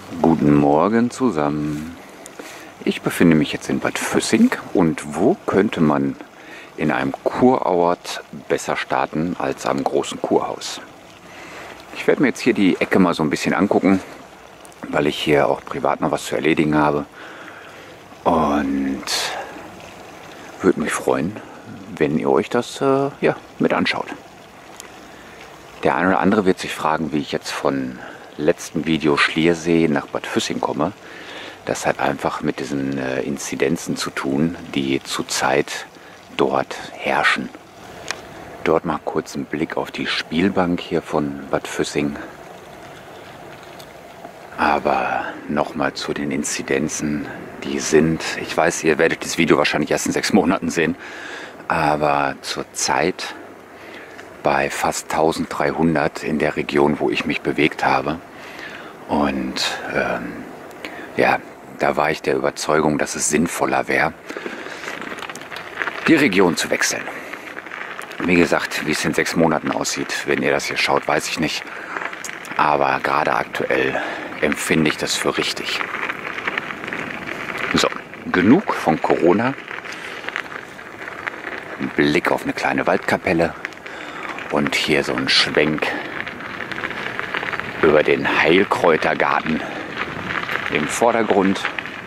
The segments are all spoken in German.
Guten Morgen zusammen. Ich befinde mich jetzt in Bad Füssing und wo könnte man in einem Kurort besser starten als am großen Kurhaus? Ich werde mir jetzt hier die Ecke mal so ein bisschen angucken, weil ich hier auch privat noch was zu erledigen habe und würde mich freuen, wenn ihr euch das mit anschaut. Der eine oder andere wird sich fragen, wie ich jetzt von letzten Video Schliersee nach Bad Füssing komme. Das hat einfach mit diesen Inzidenzen zu tun, die zurzeit dort herrschen. Dort mal kurz einen Blick auf die Spielbank hier von Bad Füssing. Aber nochmal zu den Inzidenzen, die sind, ich weiß, ihr werdet das Video wahrscheinlich erst in 6 Monaten sehen, aber zurzeit bei fast 1300 in der Region, wo ich mich bewegt habe. Und da war ich der Überzeugung, dass es sinnvoller wäre, die Region zu wechseln. Wie gesagt, wie es in 6 Monaten aussieht, wenn ihr das hier schaut, weiß ich nicht. Aber gerade aktuell empfinde ich das für richtig. So, genug von Corona. Ein Blick auf eine kleine Waldkapelle. Und hier so ein Schwenk über den Heilkräutergarten im Vordergrund.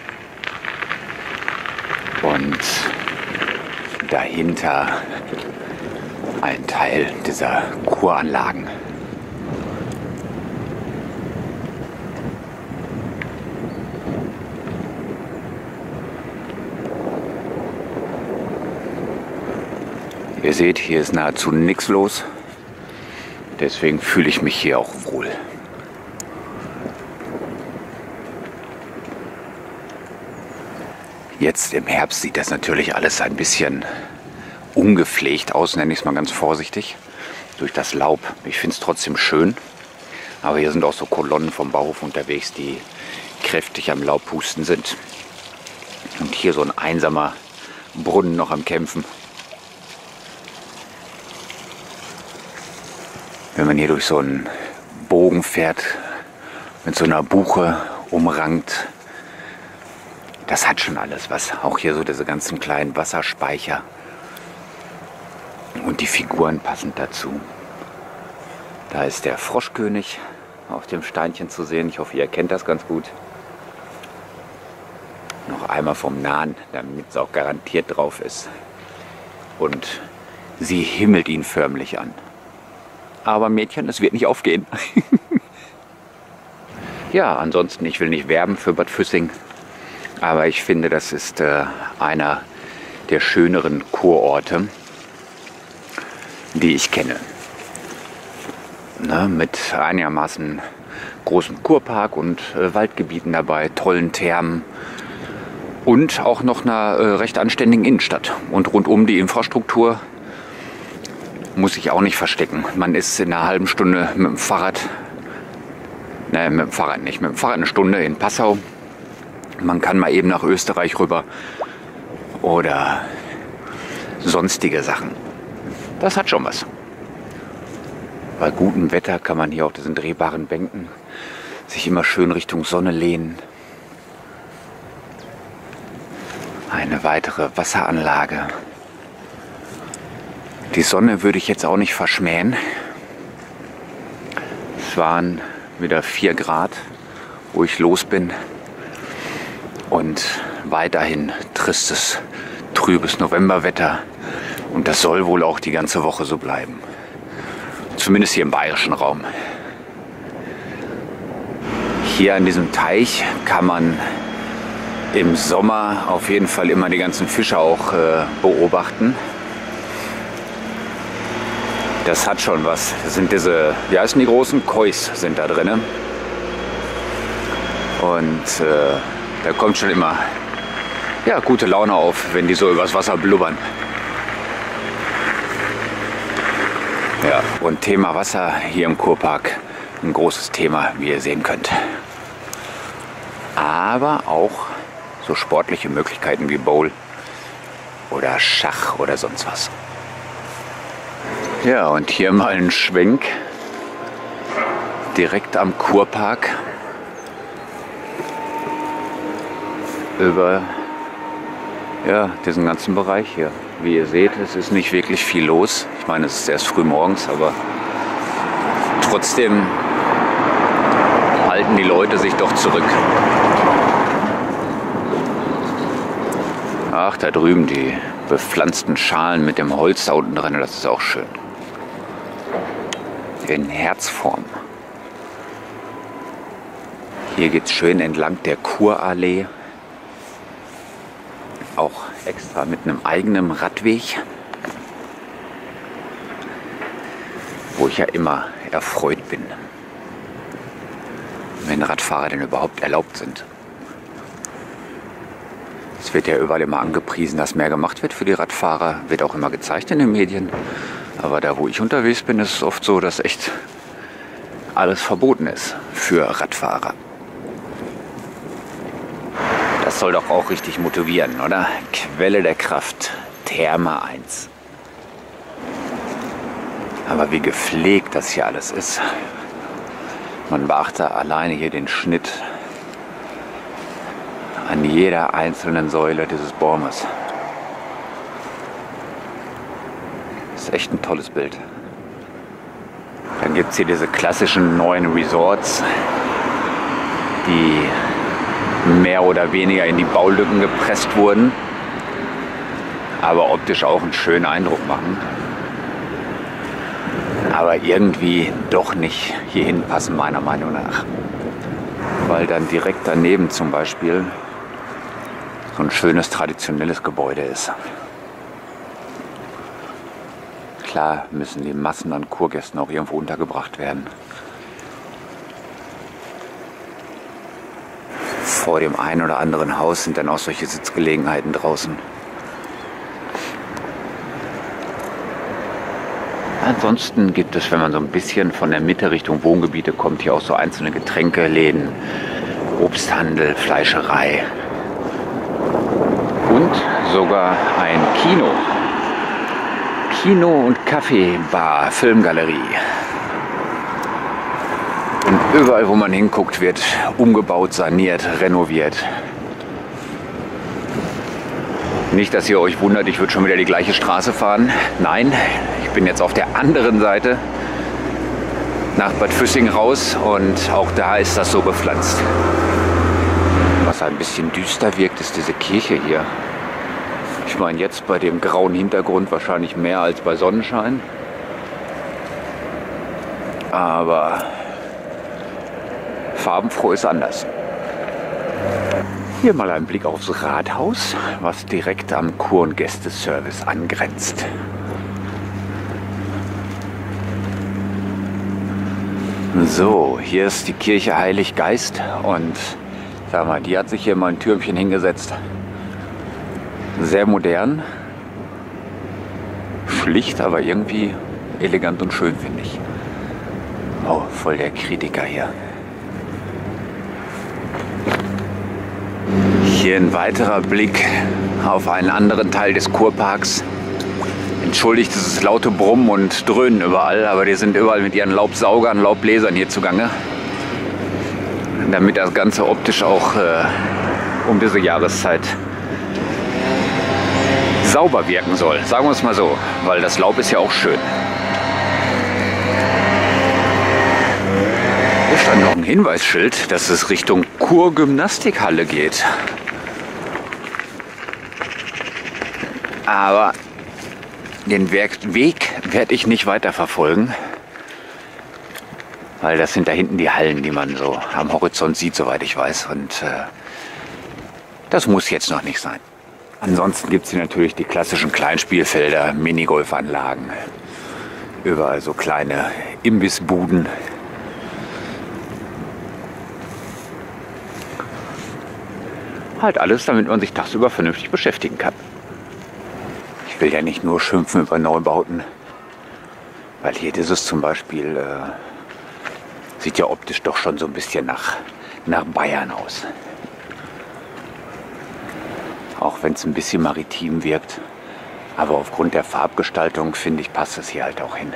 Und dahinter ein Teil dieser Kuranlagen. Ihr seht, hier ist nahezu nichts los. Deswegen fühle ich mich hier auch wohl. Jetzt im Herbst sieht das natürlich alles ein bisschen ungepflegt aus, nenne ich es mal ganz vorsichtig, durch das Laub. Ich finde es trotzdem schön. Aber hier sind auch so Kolonnen vom Bauhof unterwegs, die kräftig am Laubpusten sind. Und hier so ein einsamer Brunnen noch am Kämpfen. Wenn man hier durch so einen Bogen fährt, mit so einer Buche umrankt, das hat schon alles was. Auch hier so diese ganzen kleinen Wasserspeicher. Und die Figuren passend dazu. Da ist der Froschkönig auf dem Steinchen zu sehen. Ich hoffe, ihr erkennt das ganz gut. Noch einmal vom Nahen, damit es auch garantiert drauf ist. Und sie himmelt ihn förmlich an. Aber Mädchen, es wird nicht aufgehen. Ja, ansonsten, ich will nicht werben für Bad Füssing. Aber ich finde, das ist einer der schöneren Kurorte, die ich kenne. Ne, mit einigermaßen großem Kurpark und Waldgebieten dabei, tollen Thermen und auch noch einer recht anständigen Innenstadt. Und rundum die Infrastruktur muss ich auch nicht verstecken. Man ist in einer halben Stunde mit dem Fahrrad, mit dem Fahrrad nicht, mit dem Fahrrad eine Stunde in Passau. Man kann mal eben nach Österreich rüber oder sonstige Sachen. Das hat schon was. Bei gutem Wetter kann man hier auf diesen drehbaren Bänken sich immer schön Richtung Sonne lehnen. Eine weitere Wasseranlage. Die Sonne würde ich jetzt auch nicht verschmähen. Es waren wieder 4 Grad, wo ich los bin. Und weiterhin tristes, trübes Novemberwetter. Und das soll wohl auch die ganze Woche so bleiben. Zumindest hier im bayerischen Raum. Hier an diesem Teich kann man im Sommer auf jeden Fall immer die ganzen Fische auch beobachten. Das hat schon was. Das sind diese, wie heißen die großen? Kois sind da drin. Und da kommt schon immer gute Laune auf, wenn die so übers Wasser blubbern. Ja, und Thema Wasser hier im Kurpark, ein großes Thema, wie ihr sehen könnt. Aber auch so sportliche Möglichkeiten wie Bowl oder Schach oder sonst was. Ja, und hier mal ein Schwenk direkt am Kurpark. über diesen ganzen Bereich hier. Wie ihr seht, es ist nicht wirklich viel los. Ich meine, es ist erst früh morgens, aber trotzdem halten die Leute sich doch zurück. Ach, da drüben die bepflanzten Schalen mit dem Holz da unten drin, das ist auch schön. In Herzform. Hier geht es schön entlang der Kurallee. Auch extra mit einem eigenen Radweg, wo ich ja immer erfreut bin, wenn Radfahrer denn überhaupt erlaubt sind. Es wird ja überall immer angepriesen, dass mehr gemacht wird für die Radfahrer, wird auch immer gezeigt in den Medien. Aber da, wo ich unterwegs bin, ist es oft so, dass echt alles verboten ist für Radfahrer. Das soll doch auch richtig motivieren, oder? Quelle der Kraft, Therme 1. Aber wie gepflegt das hier alles ist. Man beachte alleine hier den Schnitt an jeder einzelnen Säule dieses Baumes. Das ist echt ein tolles Bild. Dann gibt es hier diese klassischen neuen Resorts, die mehr oder weniger in die Baulücken gepresst wurden, aber optisch auch einen schönen Eindruck machen. Aber irgendwie doch nicht hierhin passen, meiner Meinung nach. Weil dann direkt daneben zum Beispiel so ein schönes traditionelles Gebäude ist. Klar müssen die Massen an Kurgästen auch irgendwo untergebracht werden. Vor dem einen oder anderen Haus sind dann auch solche Sitzgelegenheiten draußen. Ansonsten gibt es, wenn man so ein bisschen von der Mitte Richtung Wohngebiete kommt, hier auch so einzelne Getränkeläden, Obsthandel, Fleischerei und sogar ein Kino. Kino- und Kaffeebar, Filmgalerie. Und überall, wo man hinguckt, wird umgebaut, saniert, renoviert. Nicht, dass ihr euch wundert, ich würde schon wieder die gleiche Straße fahren. Nein, ich bin jetzt auf der anderen Seite nach Bad Füssing raus und auch da ist das so bepflanzt. Was ein bisschen düster wirkt, ist diese Kirche hier. Ich meine, jetzt bei dem grauen Hintergrund wahrscheinlich mehr als bei Sonnenschein. Aber farbenfroh ist anders. Hier mal ein Blick aufs Rathaus, was direkt am Kur- und Gästeservice angrenzt. So, hier ist die Kirche Heilig Geist und sag mal, die hat sich hier mal ein Türmchen hingesetzt. Sehr modern, schlicht, aber irgendwie elegant und schön, finde ich. Oh, voll der Kritiker hier. Hier ein weiterer Blick auf einen anderen Teil des Kurparks. Entschuldigt dieses laute Brummen und Dröhnen überall, aber die sind überall mit ihren Laubsaugern, Laubbläsern hier zugange. Damit das Ganze optisch auch um diese Jahreszeit sauber wirken soll. Sagen wir es mal so, weil das Laub ist ja auch schön. Hier stand noch ein Hinweisschild, dass es Richtung Kurgymnastikhalle geht. Aber den Weg werde ich nicht weiter verfolgen, weil das sind da hinten die Hallen, die man so am Horizont sieht, soweit ich weiß. Und das muss jetzt noch nicht sein. Ansonsten gibt es hier natürlich die klassischen Kleinspielfelder, Minigolfanlagen, überall so kleine Imbissbuden. Halt alles, damit man sich tagsüber vernünftig beschäftigen kann. Ich will ja nicht nur schimpfen über Neubauten, weil hier dieses zum Beispiel sieht ja optisch doch schon so ein bisschen nach Bayern aus. Auch wenn es ein bisschen maritim wirkt. Aber aufgrund der Farbgestaltung, finde ich, passt es hier halt auch hin.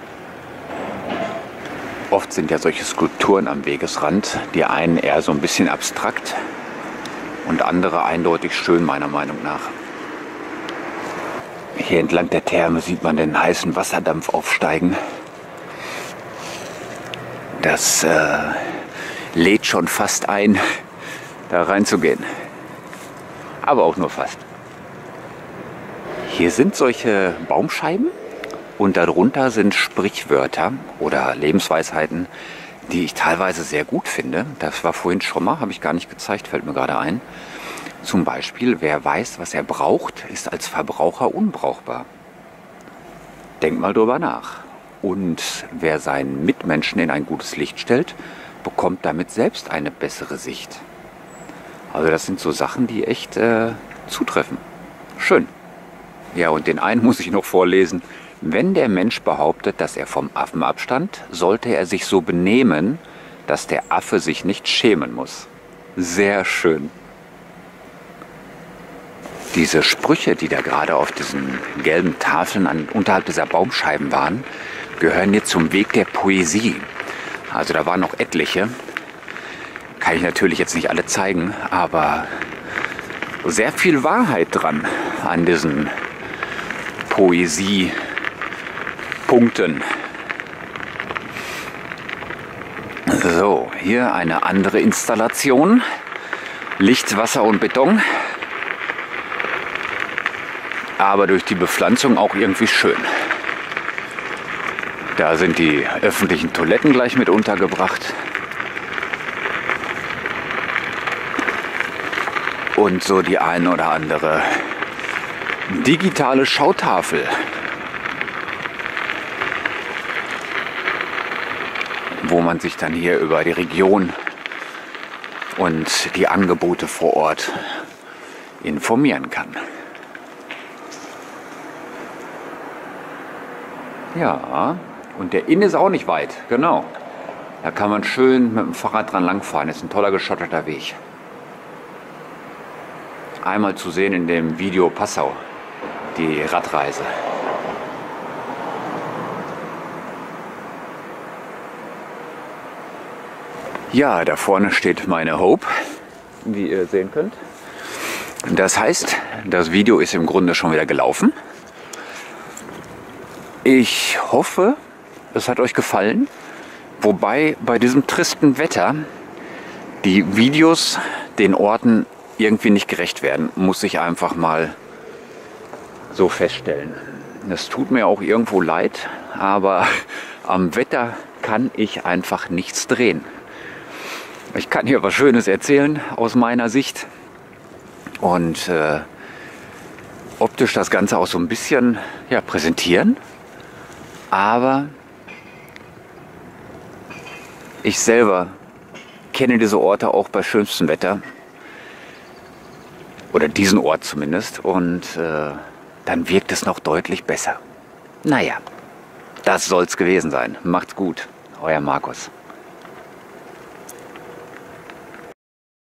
Oft sind ja solche Skulpturen am Wegesrand, die einen eher so ein bisschen abstrakt und andere eindeutig schön, meiner Meinung nach. Hier entlang der Therme sieht man den heißen Wasserdampf aufsteigen. Das lädt schon fast ein, da reinzugehen. Aber auch nur fast. Hier sind solche Baumscheiben und darunter sind Sprichwörter oder Lebensweisheiten, die ich teilweise sehr gut finde. Das war vorhin schon mal, habe ich gar nicht gezeigt, fällt mir gerade ein. Zum Beispiel, wer weiß, was er braucht, ist als Verbraucher unbrauchbar. Denk mal drüber nach. Und wer seinen Mitmenschen in ein gutes Licht stellt, bekommt damit selbst eine bessere Sicht. Also das sind so Sachen, die echt zutreffen. Schön. Ja, und den einen muss ich noch vorlesen. Wenn der Mensch behauptet, dass er vom Affen abstammt, sollte er sich so benehmen, dass der Affe sich nicht schämen muss. Sehr schön. Diese Sprüche, die da gerade auf diesen gelben Tafeln unterhalb dieser Baumscheiben waren, gehören hier zum Weg der Poesie. Also da waren noch etliche. Kann ich natürlich jetzt nicht alle zeigen, aber sehr viel Wahrheit dran an diesen Poesiepunkten. So, hier eine andere Installation. Licht, Wasser und Beton. Aber durch die Bepflanzung auch irgendwie schön. Da sind die öffentlichen Toiletten gleich mit untergebracht. Und so die ein oder andere digitale Schautafel. Wo man sich dann hier über die Region und die Angebote vor Ort informieren kann. Ja, und der Inn ist auch nicht weit, genau. Da kann man schön mit dem Fahrrad dran langfahren. Das ist ein toller geschotterter Weg. Einmal zu sehen in dem Video Passau, die Radreise. Ja, da vorne steht meine Hope, wie ihr sehen könnt. Das heißt, das Video ist im Grunde schon wieder gelaufen. Ich hoffe, es hat euch gefallen. Wobei bei diesem tristen Wetter die Videos den Orten irgendwie nicht gerecht werden, muss ich einfach mal so feststellen. Das tut mir auch irgendwo leid, aber am Wetter kann ich einfach nichts drehen. Ich kann hier was Schönes erzählen aus meiner Sicht und optisch das Ganze auch so ein bisschen präsentieren, aber ich selber kenne diese Orte auch bei schönstem Wetter. Oder diesen Ort zumindest. Und dann wirkt es noch deutlich besser. Naja, das soll's gewesen sein. Macht's gut. Euer Markus.